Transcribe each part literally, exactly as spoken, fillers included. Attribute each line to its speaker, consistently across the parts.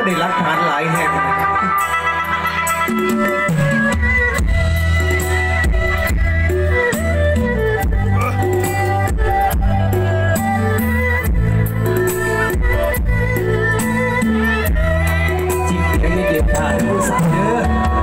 Speaker 1: ได้รักฐานหลายแห่งจิบเพียงไม่เก็บผ่านผู้สาวเด้อ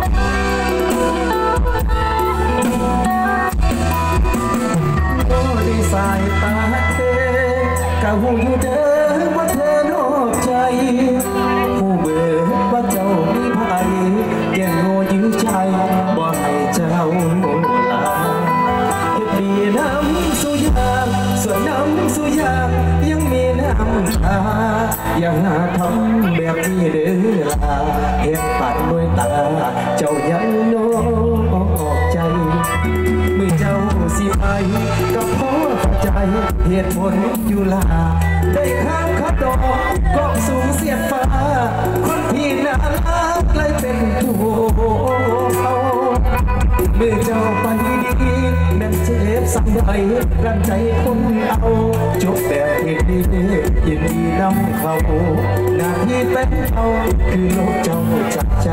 Speaker 1: โอ้ดีสายตาเธอกะหูอยู่เด้อว่าเธอนอกใจผู้เบื่อว่าเจ้ามีภัยแก่โง่ยื้อใจบ่ให้เจ้าลาเฮ็ดดีน้ำสุยางส่วนน้ำสุยางยังมีน้ำตาอย่าหาทำแบบนี้เด้อลาเฮ็ดปัดด้วยตาเจ้ายังนอกใจมือเจ้าสิไปก็เพราะใจเหตุผลอยู่ลาได้ข้ามขัดดอกก็สูงเสียดฟ้าคนที่น่ารักเลยเป็นตัวเขาเมื่อเจ้าไปดีแม่นเจ็บสังใดรันใจคนเอาจบแบบเหตุดียินดีนำเขาหน้าที่เป็นเอาคือโลกเจ้าจากใจ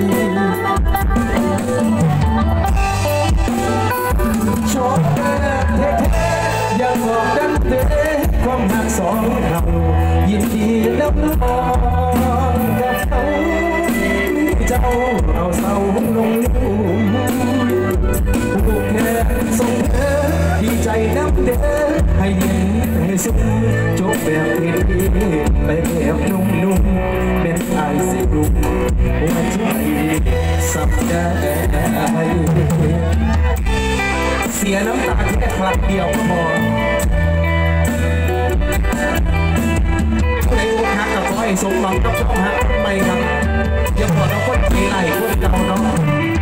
Speaker 1: ชอบแบบเท่ๆอย่าบอกดันเด้ความหักสองเรายินดีนำองกับเขาเจ้าเอาเศร้าลงลุ่มผูกแขนส่งเธอดีใจน้ำเด้อให้เย็นให้สุขจบแบบเท่ๆไปแบบนุ่มๆเป็นไอสิรุมหัวใจสับได้เสียน้ำตาแค่ครั้งเดียวก็พอผู้ใดอกหักกับขอให้สมหวังกับความหักใหม่ครับอย่าขอเราคนปีไหลคนเก่าเนาะ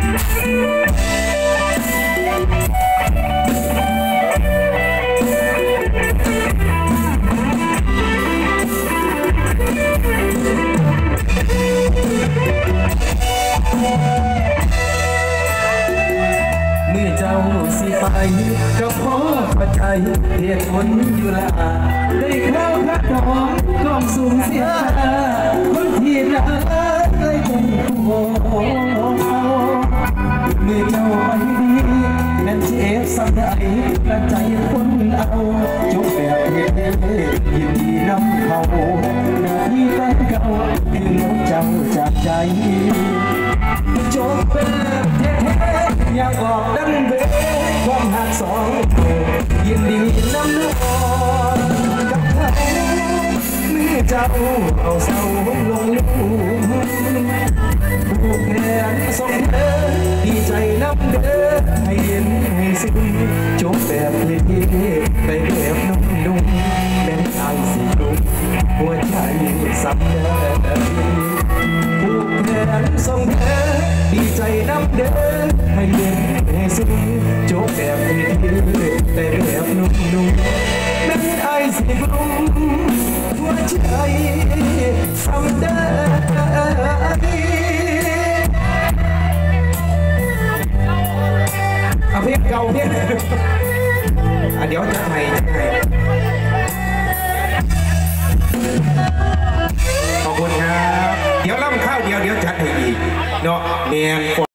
Speaker 1: เมื่อเจ้าสิไปก็เพราะปัจจัยเหตุผลอยู่ละได้เข้าพระดองกล้องสูงเสียคนที่รักเลยเป็นผู้เมื่อเจ้าไปดีนั่นเจ็บสักใดกระใจคนเอาจบแบบเท่ยินดีนำเขาหน้าที่แฟนเก่าคือลงเจ้าจากใจจบแบบเท่อยากบอกดังเบความหักสองยินดีนำนอนกับเขาเมื่อเจ้าเอาเศร้าลงลุ่มผูกแขนส่งเธอดีใจนำเด้อให้เย็นให้ซึ้งจบแบบเท่ๆไปแบบนุ่มๆเป็นไอสิลุกหัวใจสับเด้อผูกแขนส่งเธอดีใจนำเด้อให้เย็นให้ซึ้งจบแบบเท่ๆไปแบบนุ่มๆเป็นไอสิลุกหัวใจสับเด้อเอาเพียงเก่าเพียงอ่ะเดี๋ยวจะให้จะให้ขอบคุณครับเดี๋ยวล่ำข้าวเดียวเดี๋ยวจัดให้อีกเนาะเมียน